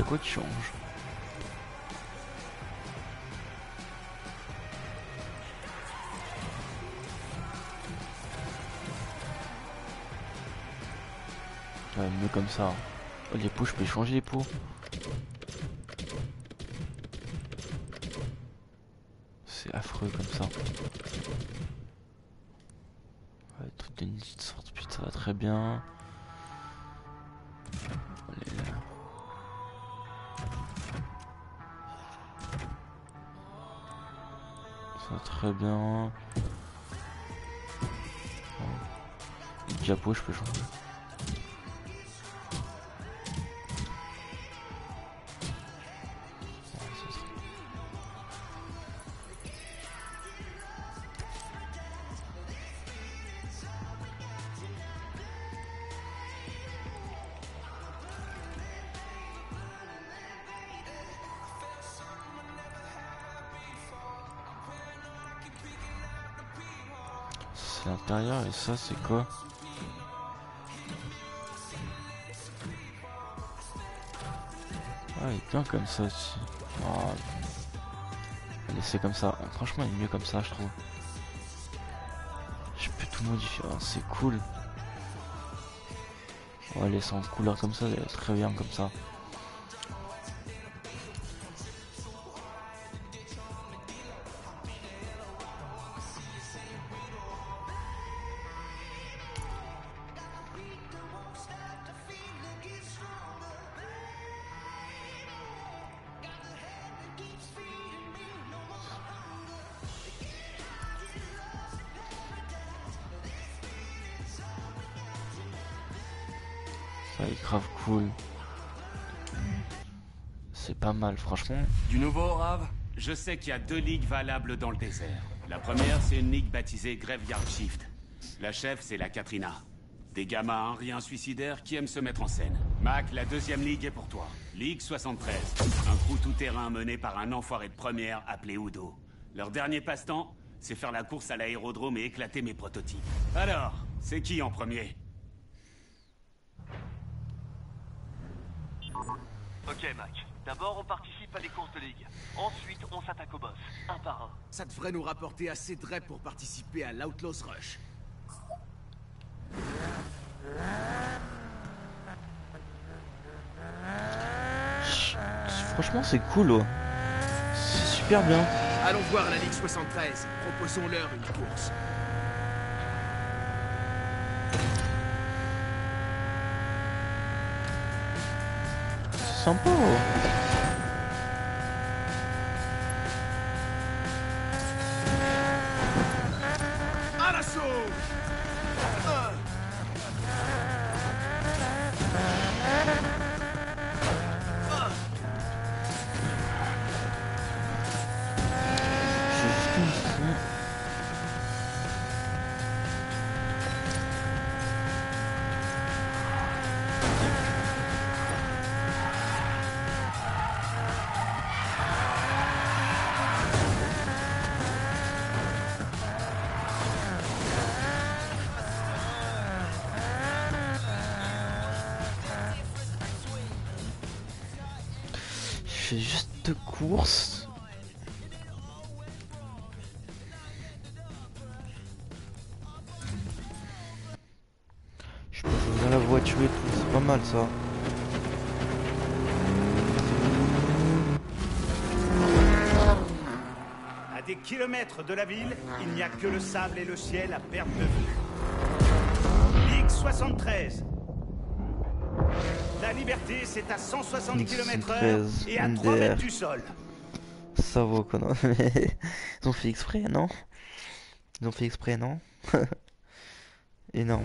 quoi qui change? Ouais, mieux comme ça. Oh, les pots, je peux changer les pots. C'est affreux comme ça. Ouais, toutes les petites sortes, putain, ça va très bien. Allez, là. Ça va très bien. Le diapo, je peux changer. C'est l'intérieur et ça c'est quoi? Ah, il est bien comme ça aussi. Oh. Allez, c'est comme ça. Franchement, il est mieux comme ça, je trouve. Je peux tout modifier. Oh, c'est cool. On va laisser en couleur comme ça, elle est très bien comme ça. Ça est grave cool. C'est pas mal, franchement. Du nouveau, Rav? Je sais qu'il y a 2 ligues valables dans le désert. La première, c'est une ligue baptisée Graveyard Shift. La chef, c'est la Katrina. Des gamins rien suicidaires qui aiment se mettre en scène. Mac, la deuxième ligue est pour toi. Ligue 73. Un crew tout-terrain mené par un enfoiré de première appelé Udo. Leur dernier passe-temps, c'est faire la course à l'aérodrome et éclater mes prototypes. Alors, c'est qui en premier? Ok, Mac. D'abord, on participe à les courses de ligue. Ensuite, on s'attaque au boss, un par un. Ça devrait nous rapporter assez de rêves pour participer à l'Outlaws Rush. Franchement, c'est cool. Oh. C'est super bien. Allons voir la Ligue 73. Proposons-leur une course. C'est sympa. Oh. À l'assaut! C'est juste fou. Je fais juste 2 courses. Je peux ouvrir la voiture et tout, c'est pas mal ça. À des kilomètres de la ville, il n'y a que le sable et le ciel à perte de vue. Ligue 73. La liberté, c'est à 160 Ligue km/h et à 3 MDR. mètres du sol. Ça vaut qu'on a... Ils ont fait exprès, non? Ils ont fait exprès, non? Énorme.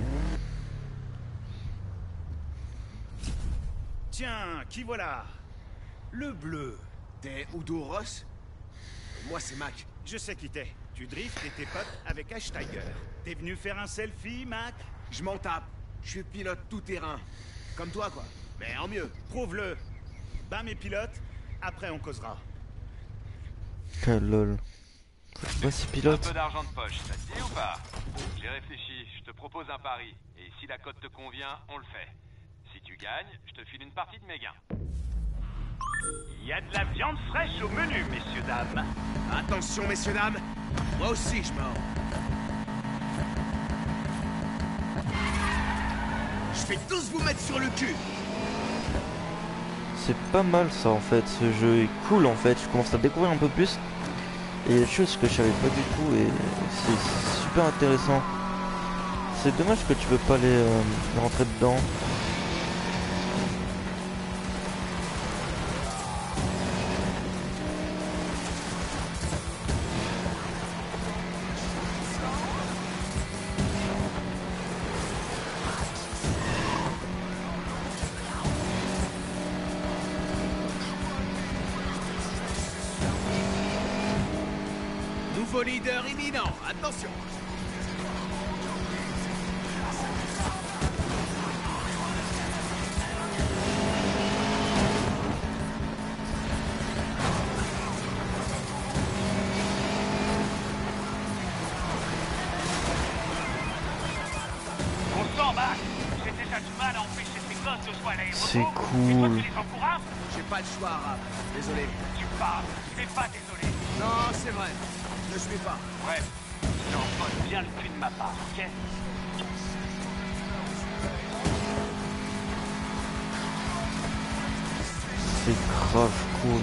Tiens, qui voilà? Le bleu. T'es Udo Ross? Moi, c'est Mac. Je sais qui t'es. Tu driftes et tes potes avec Ash Tiger. T'es venu faire un selfie, Mac? Je m'en tape. Je suis pilote tout-terrain. Comme toi, quoi. Mais en mieux. Prouve-le. Bats mes pilotes, après on causera. Ah, lol. Je sais pas si Un pilote. peu d'argent de poche, ça te dit ou pas? J'ai réfléchi, je te propose un pari. Et si la cote te convient, on le fait. Si tu gagnes, je te file une partie de mes gains. Il y a de la viande fraîche au menu, messieurs, dames. Attention, messieurs, dames. Moi aussi, je mords. Je vais tous vous mettre sur le cul. C'est pas mal ça en fait, ce jeu est cool en fait, je commence à découvrir un peu plus. Et il y a des choses que je savais pas du tout et c'est super intéressant. C'est dommage que tu peux pas aller rentrer dedans. Nouveau leader imminent, attention. On s'en bat. J'ai déjà du mal à empêcher ces gosses de jouer à l'aéroport. C'est Et toi, cool. tu les encourages? J'ai pas le choix, arabe. Désolé. Tu parles. T'es pas désolé. Non, c'est vrai. Ne jouez pas. Bref, j'en pose bien le cul de ma part, ok? C'est grave cool.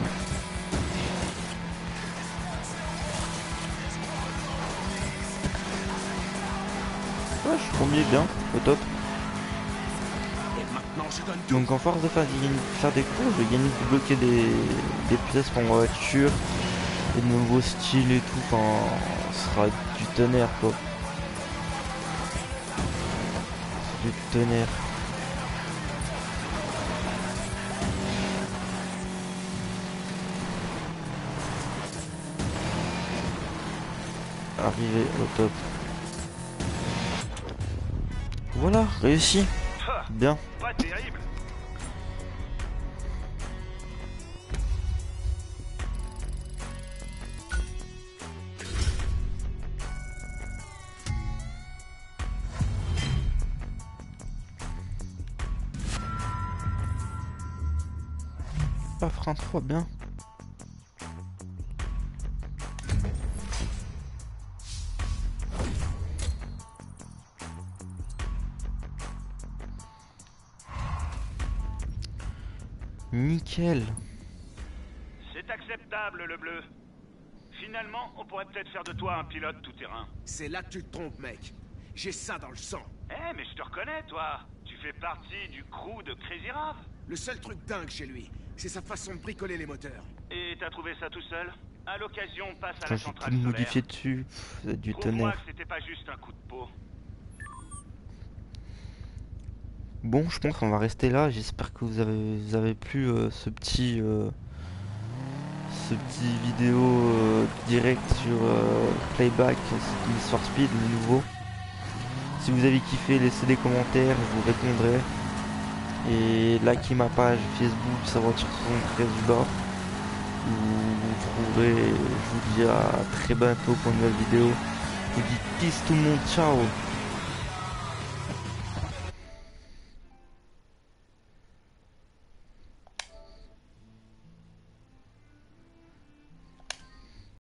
Ouais, je combien bien, au top. Et maintenant, je donne tout. Donc en force de faire des coups, je vais gagner de bloquer des pièces pour ma voiture. Et de nouveaux styles et tout, enfin, ce sera du tonnerre quoi. Du tonnerre. Arrivé au top. Voilà, réussi. Ha, Bien. pas terrible. Pas frein trop bien. Nickel. C'est acceptable, le bleu. Finalement, on pourrait peut-être faire de toi un pilote tout-terrain. C'est là que tu te trompes, mec. J'ai ça dans le sang. Eh, mais je te reconnais, toi. Tu fais partie du crew de Crazy Rav. Le seul truc dingue chez lui, c'est sa façon de bricoler les moteurs. Et t'as trouvé ça tout seul? À l'occasion, passe à Quand la j'ai tout centrale solaire. modifié dessus, pff, ça a du Prouve-moi tonnerre. que c'était pas juste un coup de peau. Bon, je pense qu'on va rester là. J'espère que vous avez plu ce petit vidéo direct sur Playback, Need for Speed, le nouveau. Si vous avez kiffé, laissez des commentaires, je vous répondrai. Et likez ma page Facebook, Savoir-Sur 73 du bas. Où vous trouverez, je vous dis à très bientôt pour une nouvelle vidéo. Je vous dis peace tout le monde, ciao.